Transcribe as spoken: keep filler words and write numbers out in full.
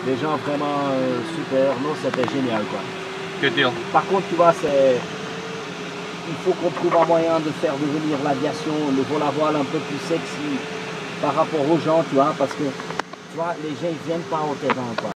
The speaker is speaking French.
Des gens vraiment euh, super. Non, c'était génial quoi. Good deal. Par contre, tu vois, c'est... il faut qu'on trouve un moyen de faire devenir l'aviation, le vol à voile un peu plus sexy par rapport aux gens, tu vois, parce que, tu vois, les gens, ils viennent pas au terrain, quoi.